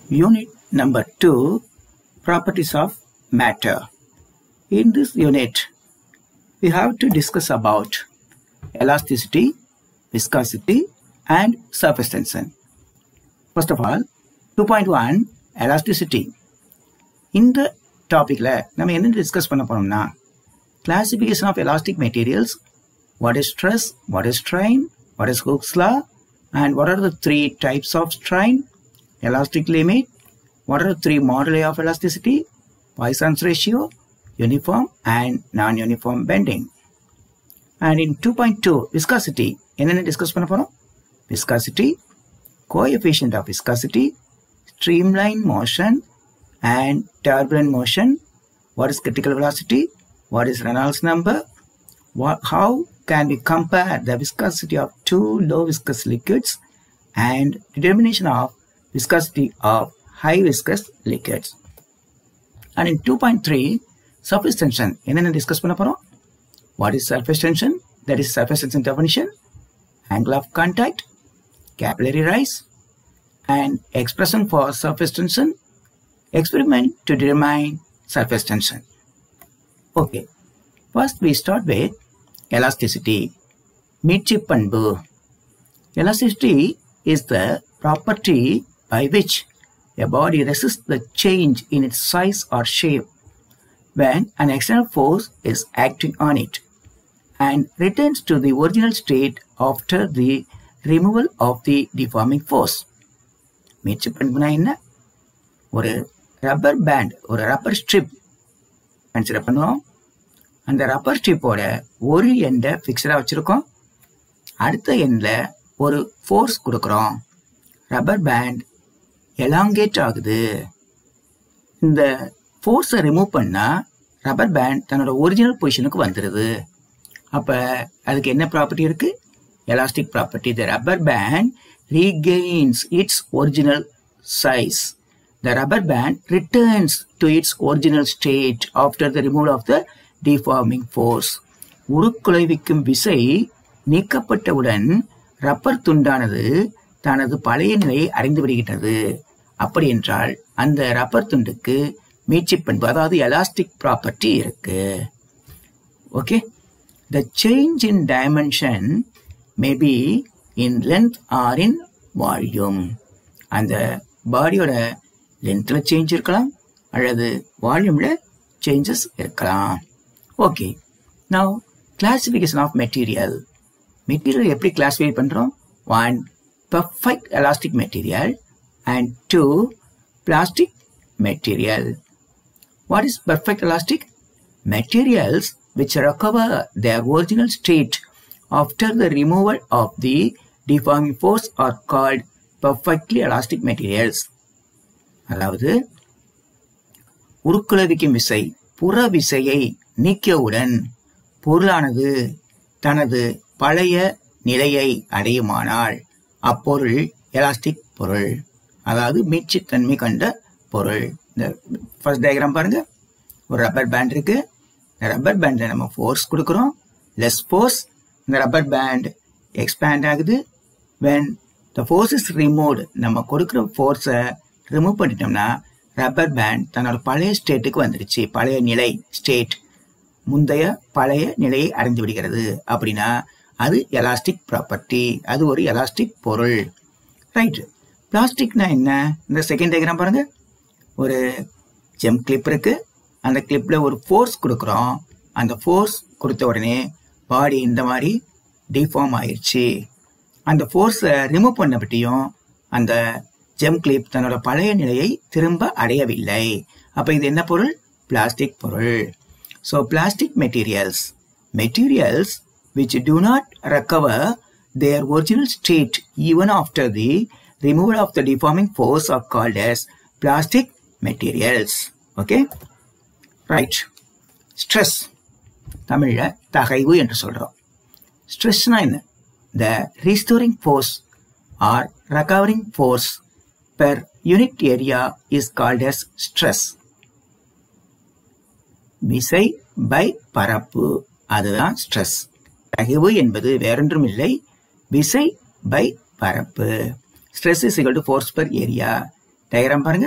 Unit number 2, Properties of Matter. In this unit, we have to discuss about elasticity, viscosity, and surface tension. First of all, 2.1 elasticity. In the topic, we will discuss classification of elastic materials, what is stress, what is strain, what is Hooke's law, and what are the three types of strain, elastic limit, what are the three moduli of elasticity, Poisson's ratio, uniform and non-uniform bending. And in 2.2, viscosity, enna discuss panna porom? Viscosity, coefficient of viscosity, streamline motion and turbulent motion, what is critical velocity, what is Reynolds number, how can we compare the viscosity of two low viscous liquids, and determination of viscosity of high viscous liquids. And in 2.3, surface tension, enna discuss panna porom? What is surface tension? That is surface tension definition, angle of contact, capillary rise, and expression for surface tension, experiment to determine surface tension. Okay, first we start with elasticity. மீட்சிப்பண்பு. Elasticity is the property by which a body resists the change in its size or shape when an external force is acting on it and returns to the original state after the removal of the deforming force. மீட்சிப்பண்புனா என்ன? ஒரு rubber band, ஒரு rubber strip consider பண்ணுவோம். அந்த rubber ஸ்ட்ரிப்போட ஒரு எண்டை ஃபிக்ஸடாக வச்சுருக்கோம், அடுத்த எண்டில் ஒரு ஃபோர்ஸ் கொடுக்குறோம், ரப்பர் பேண்ட் எலாங்கேட் ஆகுது. இந்த ஃபோர்ஸை ரிமூவ் பண்ணால் ரப்பர் பேண்ட் தன்னோட ஒரிஜினல் பொசிஷனுக்கு வந்துடுது. அப்போ அதுக்கு என்ன ப்ராப்பர்ட்டி இருக்குது? Elastic property. The rubber band regains its original size. The rubber band returns to its original state after the removal of the deforming force. உருக்குலைவிக்கும் விசை நீக்கப்பட்டவுடன் ரப்பர் துண்டானது தனது பழைய நிலையை அறிந்து விடுகின்றது. அப்படி என்றால் அந்த ரப்பர் துண்டுக்கு மீட்சிப்பண்பு, அதாவது எலாஸ்டிக் ப்ராப்பர்ட்டி இருக்கு. Okay, the change in dimension may be in length or in volume. அந்த பாடியோட லென்த்தில் சேஞ்ச் இருக்கலாம் அல்லது வால்யூமில் சேஞ்சஸ் இருக்கலாம். Okay, now classification of material. Material எப்படி கிளாஸிஃபை பண்ணுறோம்? 1, perfect elastic material, and 2, plastic material. What is perfect elastic? Materials which recover their original state after the removal of the deforming force are called perfectly elastic materials. அதாவது உருக்குலைவிக்கும் விசை, புற விசையை நீக்கியவுடன் பொருளானது தனது பழைய நிலையை அடையுமானால் அப்பொருள் எலாஸ்டிக் பொருள், அதாவது மீட்சித்தன்மை கண்ட பொருள். இந்த ஃபர்ஸ்ட் டயக்ராம் பாருங்க. ஒரு ரப்பர் பேண்ட் இருக்கு. இந்த ரப்பர் பேண்டில் நம்ம ஃபோர்ஸ் கொடுக்குறோம், லெஸ் ஃபோர்ஸ், இந்த ரப்பர் பேண்ட் எக்ஸ்பேண்ட் ஆகுது. when the force is removed, நம்ம கொடுக்குற ஃபோர்ஸை ரிமூவ் பண்ணிட்டோம்னா ரப்பர் பேண்ட் தன்னோட பழைய ஸ்டேட்டுக்கு வந்துடுச்சு. பழைய நிலை, ஸ்டேட், முந்தைய பழைய நிலையை அடைந்து விடுகிறது. அப்படின்னா அது எலாஸ்டிக் ப்ராப்பர்ட்டி, அது ஒரு எலாஸ்டிக் பொருள். ரைட். பிளாஸ்டிக்னா என்ன? இந்த செகண்ட் டயக்ராம் பாருங்க. ஒரு ஜெம் கிளிப் இருக்கு. அந்த கிளிப்பில் ஒரு ஃபோர்ஸ் கொடுக்குறோம். அந்த ஃபோர்ஸ் கொடுத்த உடனே பாடி இந்த மாதிரி டிஃபார்ம் ஆயிடுச்சு. அந்த ஃபோர்ஸை ரிமூவ் பண்ண பற்றியும் அந்த ஜெம் கிளிப் தன்னோட பழைய நிலையை திரும்ப அடையவில்லை. அப்போ இது என்ன பொருள்? பிளாஸ்டிக் பொருள். So plastic materials, materials which do not recover their original state even after the removal of the deforming force are called as plastic materials. Okay? Right. Stress. தமிழ்ல தகைவு என்று சொல்றோம். ஸ்ட்ரெஸ்னா என்ன? The restoring force or recovering force per unit area is called as stress. விசை by பரப்பு, அதுதான் stress. தகைவு என்பது வேறொன்றும் இல்லை, விசை பை பரப்பு. Stress is equal to force per area. Diagram பாருங்க.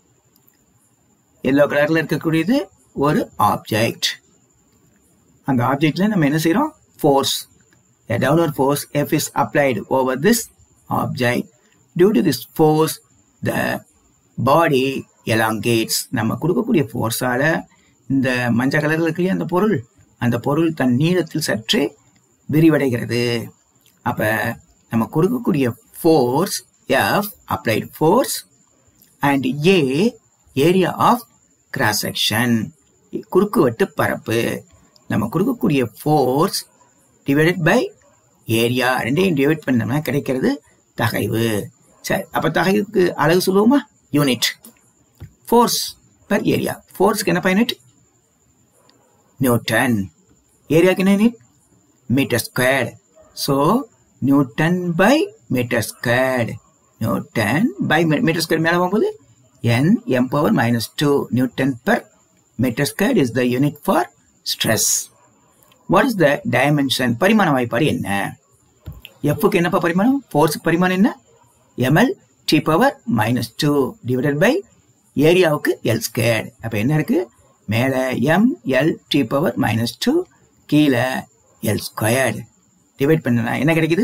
எல்லோ கலர்ல இருக்கக்கூடியது ஒரு ஆப்ஜெக்ட். அந்த ஆப்ஜெக்ட்ல நம்ம என்ன செய்யறோம்? Force. A downward force F is applied over this object. Due to this force, the body elongates. நம்ம கொடுக்கக்கூடிய ஃபோர்ஸால இந்த மஞ்சள் கலர்ல இருக்கிற அந்த பொருள் தன் நீளத்தில் சற்றே விரிவடைகிறது. அப்ப நம்ம கொடுக்கக்கூடிய force F applied force and A area of cross section, குறுக்குவெட்டு பரப்பு. நம்ம கொடுக்கக்கூடிய ஃபோர்ஸ் டிவைடட் பை ஏரியா, ரெண்டையும் டிவைட் பண்ணோம்னா கிடைக்கிறது தகைவு. சரி, அப்ப தகைவுக்கு அலகு சொல்லுவோமா? யூனிட். Force per area. ஃபோர்ஸ்க்கு என்ன யூனிட்? நியூட்டன். ஏரியாக்கு என்ன unit? Metre squared. So newton by metre squared. Newton by metre square மேலே போகும்போது n m⁻². Newton per metre squared is the unit for stress. What is the dimension? பரிமாண வாய்ப்பாடு என்ன? Fக்கு என்னப்பா பரிமாணம்? ஃபோர்ஸுக்கு பரிமாணம் என்ன? ml⁻² divided by ஏரியாவுக்கு L². அப்ப என்ன இருக்கு? மேல ml⁻², கீழே L². டிவைட் பண்ணா என்ன கிடைக்குது?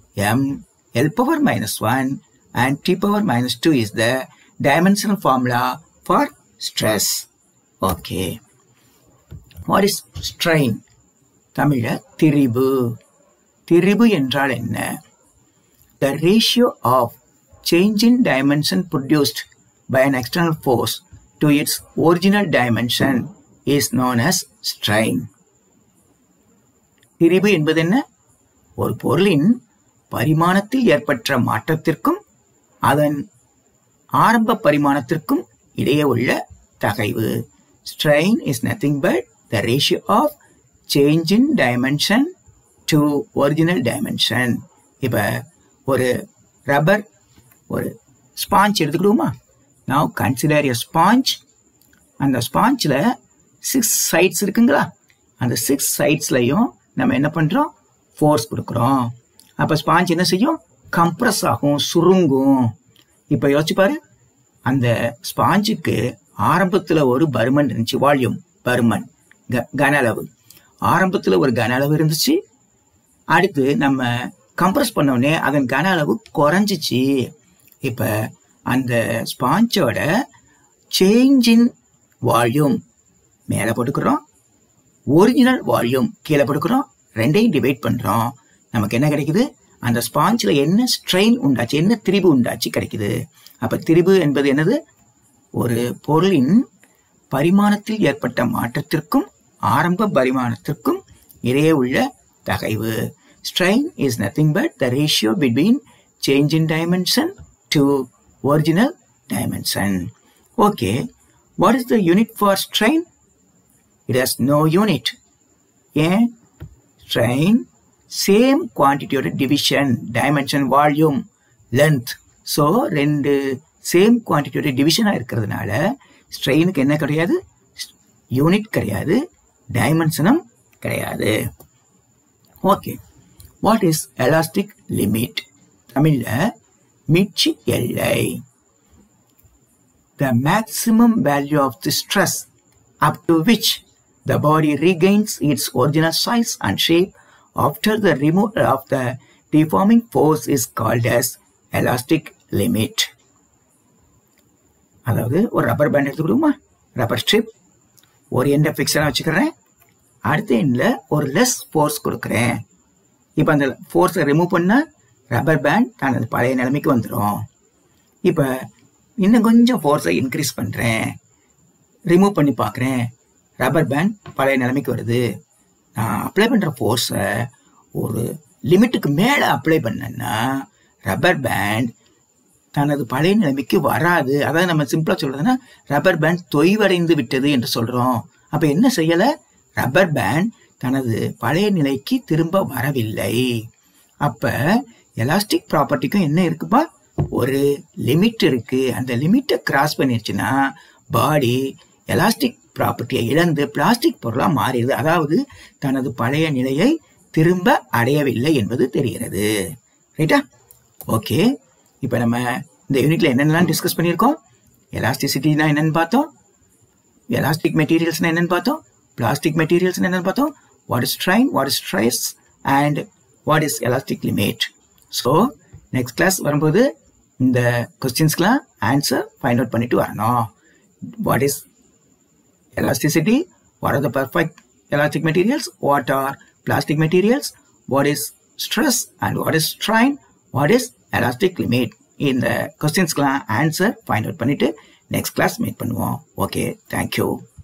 ml⁻1 and t⁻² is the dimensional formula for stress. Okay. What is strain? தமிழ திரிபு. திரிபு என்றால் என்ன? The ratio of change in dimension produced by an external force to its original dimension is known as strain. திரிபு என்பது என்ன? ஒரு பொருளின் பரிமாணத்தில் ஏற்பட்ட மாற்றத்திற்கும் அதன் ஆரம்ப பரிமாணத்திற்கும் இடையே உள்ள தகைவு. Strain is nothing but the ratio of change in dimension to original dimension. இப்ப ஒரு ரப்பர், ஒரு ஸ்பாஞ்ச் எடுத்துக்கிடுவோமா? Now consider a sponge. அந்த ஸ்பாஞ்சில் 6 sides இருக்குங்களா? அந்த 6 sidesலையும் நம்ம என்ன பண்றோம்? ஃபோர்ஸ் கொடுக்குறோம். அப்ப ஸ்பாஞ்ச் என்ன செய்யும்? கம்ப்ரஸ் ஆகும், சுருங்கும். இப்ப யோசிச்சு பாரு, அந்த ஸ்பாஞ்சுக்கு ஆரம்பத்துல ஒரு பருமன் இருந்துச்சு. வால்யூம், பருமன், கன அளவு. ஆரம்பத்துல ஒரு கன அளவு இருந்துச்சு. அடுத்து நம்ம கம்ப்ரஸ் பண்ணோடனே அதன் கன அளவு குறைஞ்சிச்சு. இப்ப அந்த ஸ்பாஞ்சோட சேஞ்ச் இன் வால்யூம் மேல போட்டுக்கிறோம், ஒரிஜினல் வால்யூம் கீழே போட்டுக்கிறோம், ரெண்டையும் டிவைட் பண்றோம். நமக்கு என்ன கிடைக்குது? அந்த ஸ்பாஞ்சில் என்ன ஸ்ட்ரெயின் உண்டாச்சு, என்ன திரிபு உண்டாச்சு கிடைக்குது. அப்ப திரிபு என்பது என்னது? ஒரு பொருளின் பரிமாணத்தில் ஏற்பட்ட மாற்றத்திற்கும் ஆரம்ப பரிமாணத்திற்கும் இடையே உள்ள தகைவு. Strain is nothing but the ratio between change in dimension to original dimension. Okay, what is the unit for strain? It has no unit. Yeah, strain, same quantity or division, dimension, volume, length. So, ரெண்டு same குவான்டிட்டியோட டிவிஷனா இருக்கிறதுனால ஸ்ட்ரெயினுக்கு என்ன கிடையாது? Unit கிடையாது, டைமென்ஷனும் கிடையாது. Okay, what is elastic limit? தமிழ்ல மீட்சி எல்லை. The maximum value of the stress up to which the body regains its original size and shape after the removal of the deforming force is called as elastic limit. அதாவது ஒரு rubber band எடுத்துக்கிடுமா, rubber strip, ஒரு எண்டை ஃபிக்ஸடாக வச்சுக்கிறேன், அடுத்த எண்டில் ஒரு less force கொடுக்குறேன். இப்போ அந்த ஃபோர்ஸை ரிமூவ் பண்ணால் ரப்பர் பேண்ட் தனது பழைய நிலைமைக்கு வந்துடும். இப்போ இன்னும் கொஞ்சம் ஃபோர்ஸை இன்க்ரீஸ் பண்ணுறேன், ரிமூவ் பண்ணி பார்க்குறேன், ரப்பர் பேண்ட் பழைய நிலைமைக்கு வருது. நான் அப்ளை பண்ணுற ஃபோர்ஸை ஒரு லிமிட்டுக்கு மேலே அப்ளை பண்ணேன்னா ரப்பர் பேண்ட் தனது பழைய நிலைமைக்கு வராது. அதாவது நம்ம சிம்பிளா சொல்றதுன்னா ரப்பர் பேண்ட் தொய்வடைந்து விட்டது என்று சொல்றோம். அப்ப என்ன செய்யல? ரப்பர் பேண்ட் தனது பழைய நிலைக்கு திரும்ப வரவில்லை. அப்ப எலாஸ்டிக் ப்ராப்பர்ட்டிக்கும் என்ன இருக்குப்பா? ஒரு லிமிட் இருக்கு. அந்த லிமிட்டை கிராஸ் பண்ணிருச்சுன்னா பாடி எலாஸ்டிக் ப்ராப்பர்ட்டியை இழந்து பிளாஸ்டிக் பொருளா மாறிடுது. அதாவது தனது பழைய நிலையை திரும்ப அடையவில்லை என்பது தெரிகிறது. ரைட்டா? ஓகே, இப்ப நம்ம இந்த யூனிட்ல என்னென்னலாம் டிஸ்கஸ் பண்ணியிருக்கோம்? எலாஸ்டிசிட்டினா என்னன்னு பார்த்தோம், எலாஸ்டிக் மெட்டீரியல்ஸ்னா என்னன்னு பார்த்தோம், பிளாஸ்டிக் மெட்டீரியல்ஸ்னா என்னன்னு பார்த்தோம், what is strain, what is stress, and what is elastic limit. So next class வரும்போது இந்த கொஸ்டின்ஸ்க்குலாம் ஆன்சர் ஃபைண்ட் அவுட் பண்ணிட்டு வரணும். What is elasticity, what are the perfect elastic materials, what are plastic materials, what is stress and what is strain, what is elastic limit. இந்த கொஸ்டின்ஸ்க்குலாம் answer find out பண்ணிட்டு next class meet பண்ணுவோம். Okay, thank you.